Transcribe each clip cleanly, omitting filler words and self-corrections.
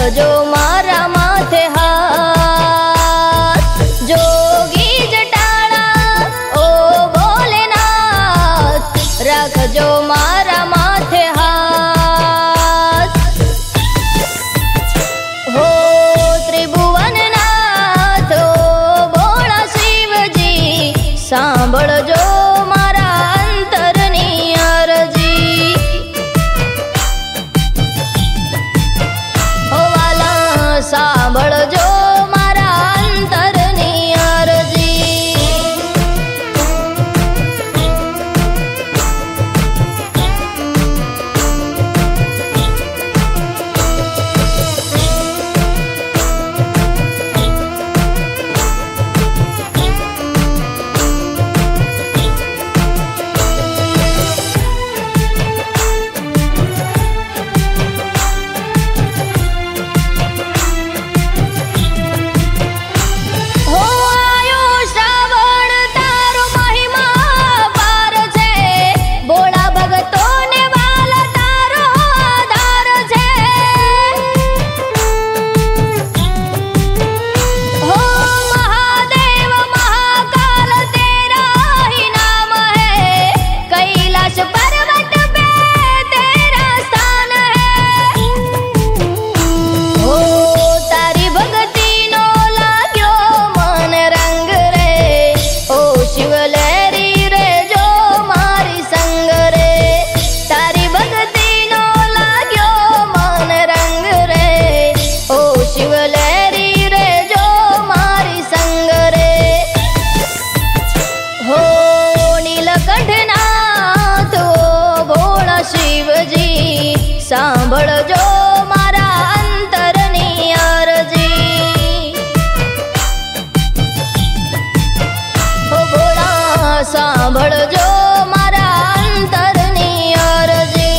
रखजो मारा माथे हाथ। जोगी जटाड़ा ओ भोलेनाथ, रखजो मारा माथे हाथ। हो त्रिभुवननाथ ओ भोला शिवजी, सांभळजो मारा अंतरनी अरजी। हो वाला सांभळजो मारा अंतरनी अरजी। सांभळजो मारा अंतरनी अरजी। हो भोला सांभळजो मारा अंतरनी अरजी।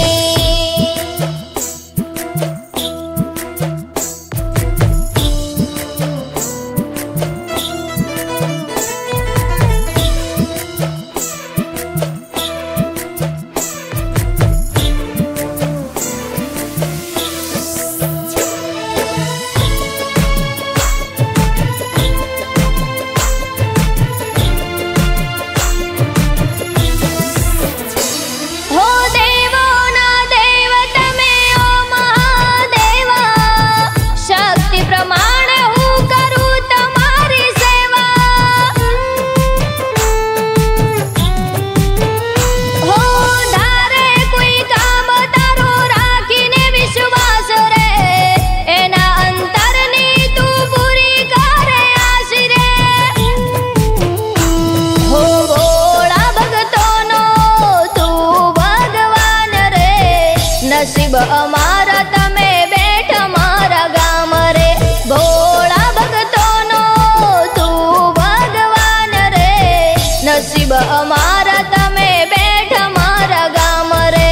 नसीब अमारा तमे बैठ मारा गाम रे, भोला भगतोनो तू भगवान रे। नसीब अमारा तमे बैठ मारा गाम रे।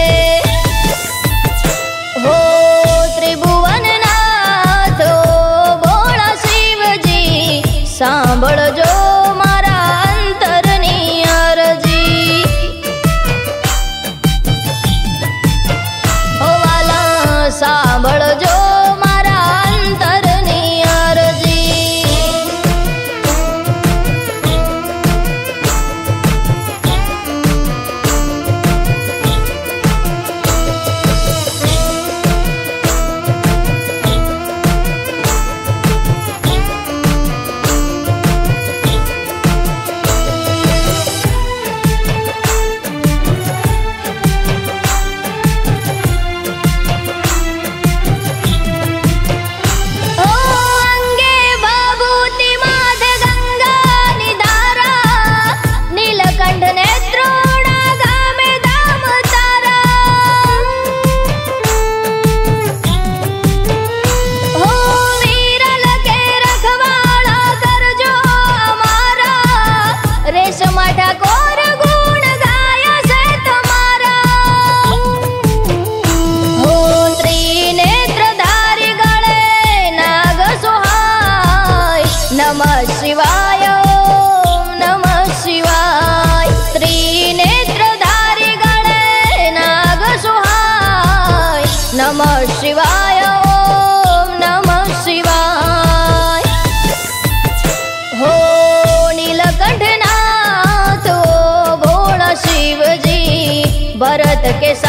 हो त्रिभुवननाथ ओ भोला शिवजी, सांभळजो मारा अंतरनी अरजी। सांभळजो मारा अंतरनी अरजी। नमः शिवाय ओम नमः अटके